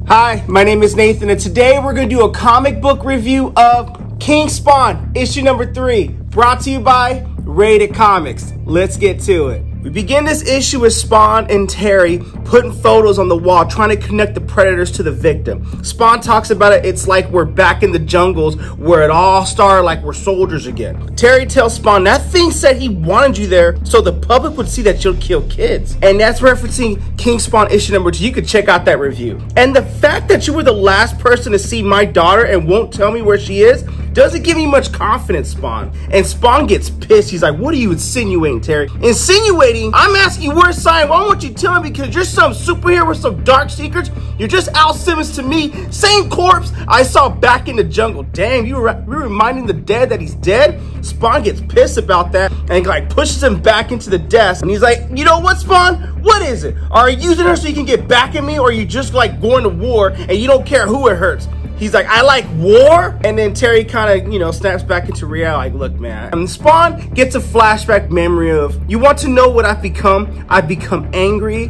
Hi, my name is Nathan, and today we're going to do a comic book review of King Spawn, issue number 3, brought to you by Rated Comics. Let's get to it. We begin this issue with Spawn and Terry putting photos on the wall, trying to connect the predators to the victim. Spawn talks about it, it's like we're back in the jungles where it all started, like we're soldiers again. Terry tells Spawn that thing said he wanted you there so the public would see that you'll kill kids. And that's referencing King Spawn issue number 2. You could check out that review. And the fact that you were the last person to see my daughter and won't tell me where she is doesn't give me much confidence, Spawn. And Spawn gets pissed. He's like, what are you insinuating, Terry? Insinuating? I'm asking you where's Cyan. Why won't you tell me? Because you're some superhero with some dark secrets. You're just Al Simmons to me. Same corpse I saw back in the jungle. Damn, you're reminding the dead that he's dead? Spawn gets pissed about that and like pushes him back into the desk. And he's like, you know what, Spawn? What is it? Are you using her so you can get back at me? Or are you just like going to war and you don't care who it hurts? He's like, I like war. And then Terry kind of, snaps back into reality. Like, look, man. And Spawn gets a flashback memory of, you want to know what I've become? I've become angry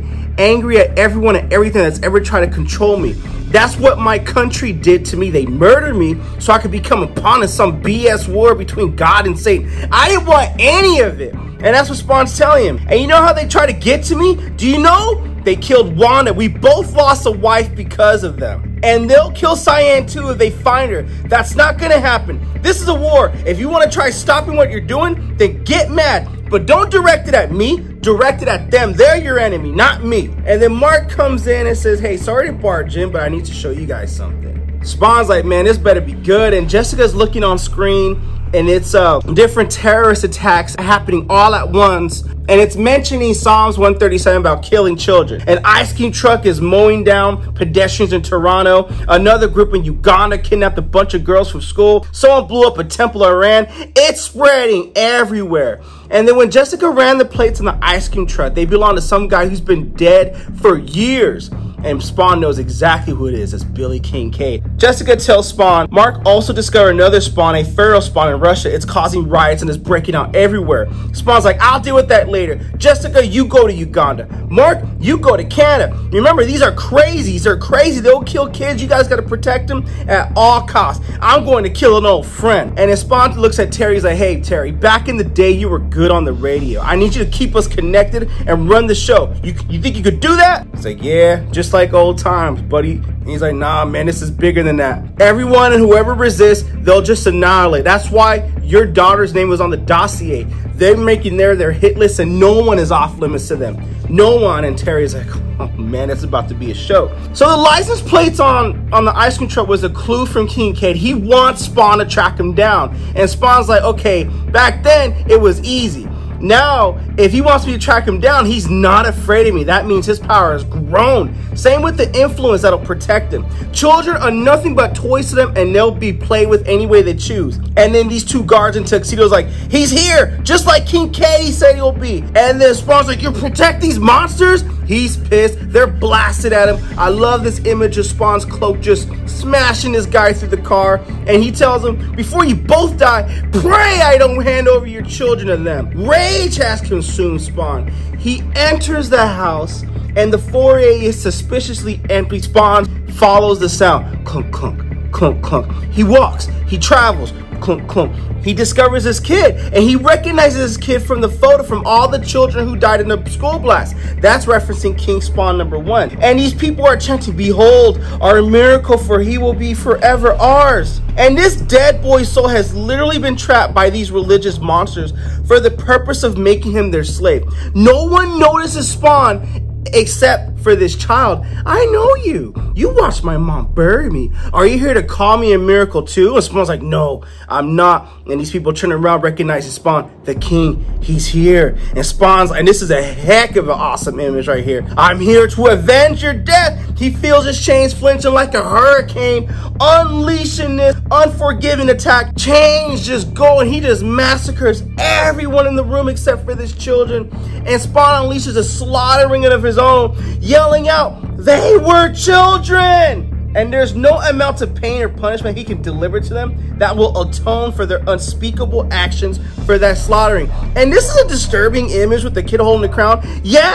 at everyone and everything that's ever tried to control me. That's what my country did to me. They murdered me so I could become a pawn in some BS war between God and Satan. I didn't want any of it. And that's what Spawn's telling him. And you know how they try to get to me? Do you know? They killed Wanda. We both lost a wife because of them. And they'll kill Cyan too if they find her. That's not gonna happen. This is a war. If you want to try stopping what you're doing, then get mad. But don't direct it at me. Direct it at them. They're your enemy, not me. And then Mark comes in and says, hey, sorry to barge in, but I need to show you guys something. Spawn's like, man, this better be good. And Jessica's looking on screen, and it's different terrorist attacks happening all at once. And it's mentioning Psalms 137 about killing children. An ice cream truck is mowing down pedestrians in Toronto. Another group in Uganda kidnapped a bunch of girls from school. Someone blew up a temple in Iran. It's spreading everywhere. And then when Jessica ran the plates on the ice cream truck, they belong to some guy who's been dead for years. And Spawn knows exactly who it is. It's Billy Kincaid. Jessica tells Spawn, Mark also discovered another Spawn, a feral Spawn in Russia. It's causing riots and is breaking out everywhere. Spawn's like, I'll deal with that later. Jessica, you go to Uganda. Mark, you go to Canada. Remember, these are crazies. They're crazy. They'll kill kids. You guys got to protect them at all costs. I'm going to kill an old friend. And then Spawn looks at Terry. He's like, hey, Terry, back in the day, you were good on the radio. I need you to keep us connected and run the show. You think you could do that? It's like, yeah, just like old times, buddy. And he's like, nah, man, this is bigger than that. Everyone and whoever resists, they'll just annihilate. That's why your daughter's name was on the dossier. They're making their hit list, and no one is off limits to them. No one. And Terry's like, oh man, it's about to be a show. So the license plates on the ice cream truck was a clue from Kincaid. He wants Spawn to track him down. And Spawn's like, okay, back then it was easy. Now, if he wants me to track him down, he's not afraid of me. That means his power has grown. Same with the influence that'll protect him. Children are nothing but toys to them, and they'll be played with any way they choose. And then these two guards in tuxedos like, he's here, just like Kincaid said he'll be. And then Spawn's like, you protect these monsters? He's pissed. They're blasted at him. I love this image of Spawn's cloak just smashing this guy through the car. And he tells him, before you both die, pray I don't hand over your children to them. Rage has consumed Spawn. He enters the house, and the foyer is suspiciously empty. Spawn follows the sound. Clunk, clunk, clunk, clunk. He walks. He travels. Clunk, clunk. He discovers this kid, and he recognizes this kid from the photo from all the children who died in the school blast. That's referencing King Spawn number 1. And these people are chanting, behold, our miracle, for he will be forever ours. And this dead boy's soul has literally been trapped by these religious monsters for the purpose of making him their slave. No one notices Spawn except for this child. I know you. You watched my mom bury me. Are you here to call me a miracle too? And Spawn's like, no, I'm not. And these people turn around, recognizing Spawn, the king. He's here. And Spawn's, and this is a heck of an awesome image right here. I'm here to avenge your death. He feels his chains flinching like a hurricane, unleashing this unforgiving attack. Chains just going. He just massacres everyone in the room except for this children. And Spawn unleashes a slaughtering of his own, yelling out, they were children! And there's no amount of pain or punishment he can deliver to them that will atone for their unspeakable actions for that slaughtering. And this is a disturbing image with the kid holding the crown. Yes,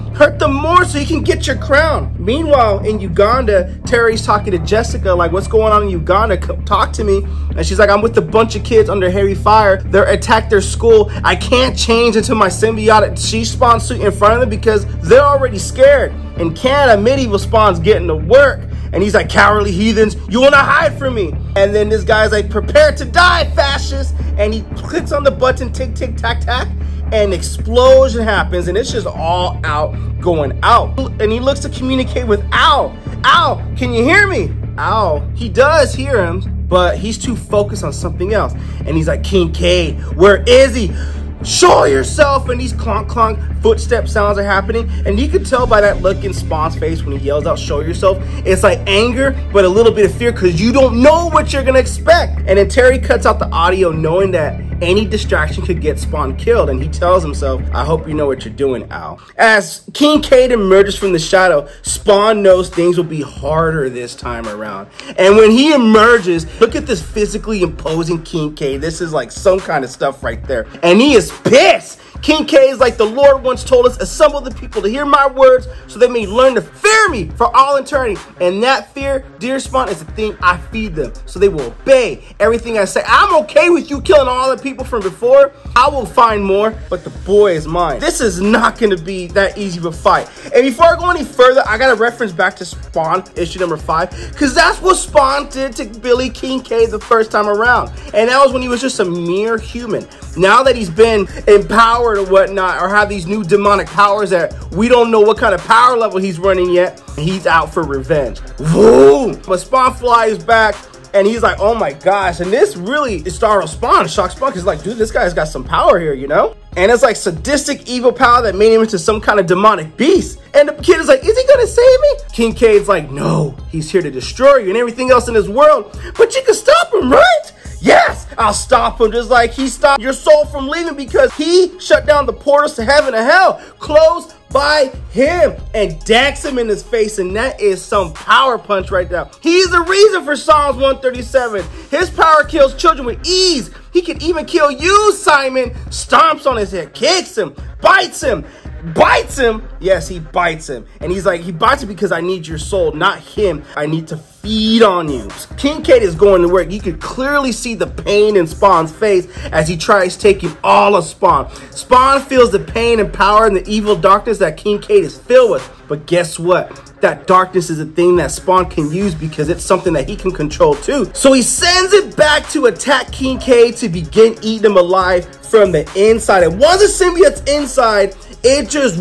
Hurt them more so you can get your crown. Meanwhile, in Uganda, Terry's talking to Jessica, like, what's going on in Uganda? Come talk to me. And she's like, I'm with a bunch of kids under heavy fire. They're attacked their school. I can't change into my symbiotic she spawn suit in front of them because they're already scared. In Canada, medieval spawn's getting to work. And he's like, cowardly heathens, you wanna hide from me? And then this guy's like, prepare to die, fascist. And he clicks on the button, tick, tick, tack, tack. And explosion happens, and it's just all out going out. And he looks to communicate with Al. Al, can you hear me? Al, he does hear him, but he's too focused on something else. And he's like, Kincaid, where is he? Show yourself. And these clonk clonk footstep sounds are happening, and you could tell by that look in Spawn's face when he yells out show yourself, it's like anger but a little bit of fear because you don't know what you're gonna expect. And then Terry cuts out the audio knowing that any distraction could get Spawn killed, and he tells himself, I hope you know what you're doing, Al. As Kincaid emerges from the shadow, Spawn knows things will be harder this time around. And when he emerges, look at this physically imposing Kincaid. This is like some kind of stuff right there. And he is pissed. Kincaid is like, the Lord once told us, assemble the people to hear my words so they may learn to fear me for all eternity. And that fear, dear Spawn, is the thing I feed them. So they will obey everything I say. I'm okay with you killing all the people from before. I will find more, but the boy is mine. This is not going to be that easy of a fight. And before I go any further, I got to reference back to Spawn, issue number 5, because that's what Spawn did to Billy Kincaid the first time around. And that was when he was just a mere human. Now that he's been empowered or whatnot, or have these new demonic powers that we don't know what kind of power level he's running yet, he's out for revenge. Boom! But Spawn flies back, and he's like, oh my gosh. And this really startled Spawn, shocked Spawn, because like, dude, this guy's got some power here, you know? And it's like sadistic evil power that made him into some kind of demonic beast. And the kid is like, is he gonna save me? Kincaid's like, no, he's here to destroy you and everything else in this world, but you can stop him, right? Yes, I'll stop him, just like he stopped your soul from leaving because he shut down the portals to heaven and hell, closed by him, and dacks him in his face. And that is some power punch right there. He's the reason for Psalms 137. His power kills children with ease. He can even kill you, Simon. Stomps on his head, kicks him, bites him. Bites him. Yes, he bites him. And he's like, he bites him because I need your soul, not him. I need to feed on you. Kincaid is going to work. You could clearly see the pain in Spawn's face as he tries taking all of Spawn. Spawn feels the pain and power and the evil darkness that Kincaid is filled with. But guess what? That darkness is a thing that Spawn can use because it's something that he can control too. So he sends it back to attack Kincaid to begin eating him alive from the inside. And once the symbiote's inside, it just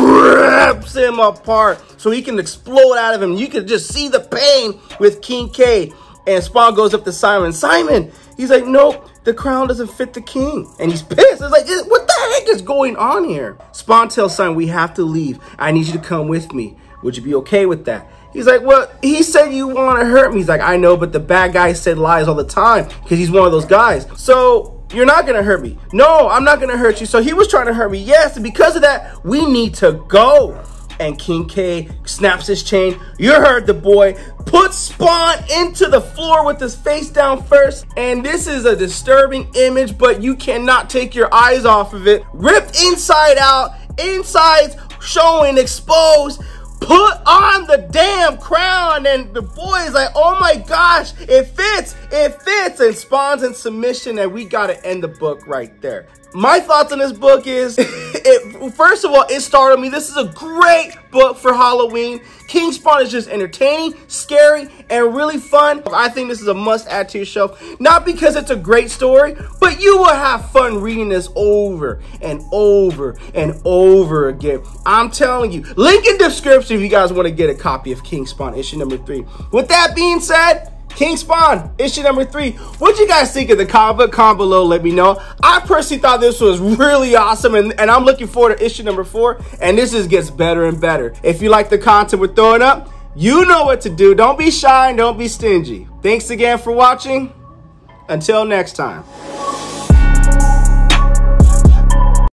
rips him apart so he can explode out of him. You can just see the pain with Kincaid. And Spawn goes up to Simon. Simon, he's like, nope, the crown doesn't fit the king. And he's pissed. It's like, what the heck is going on here? Spawn tells Simon, we have to leave. I need you to come with me. Would you be okay with that? He's like, well, he said you want to hurt me. He's like, I know, but the bad guy said lies all the time because he's one of those guys. So you're not going to hurt me. No, I'm not going to hurt you. So he was trying to hurt me. Yes, and because of that, we need to go. And Kincaid snaps his chain. You heard the boy. Puts Spawn into the floor with his face down first. And this is a disturbing image, but you cannot take your eyes off of it. Ripped inside out. Insides showing, exposed. Put on the damn crown, and the boy is like, oh my gosh, it fits, and Spawn's in submission, and we gotta end the book right there. My thoughts on this book is, first of all, it startled me. This is a great book for Halloween. King Spawn is just entertaining, scary, and really fun. I think this is a must add to your shelf. Not because it's a great story, but you will have fun reading this over and over and over again. I'm telling you. Link in description if you guys want to get a copy of King Spawn issue number 3. With that being said, King Spawn, issue number 3. What you guys think of the comic book? Comment below, let me know. I personally thought this was really awesome, and I'm looking forward to issue number 4, and this just gets better and better. If you like the content we're throwing up, you know what to do. Don't be shy and don't be stingy. Thanks again for watching. Until next time.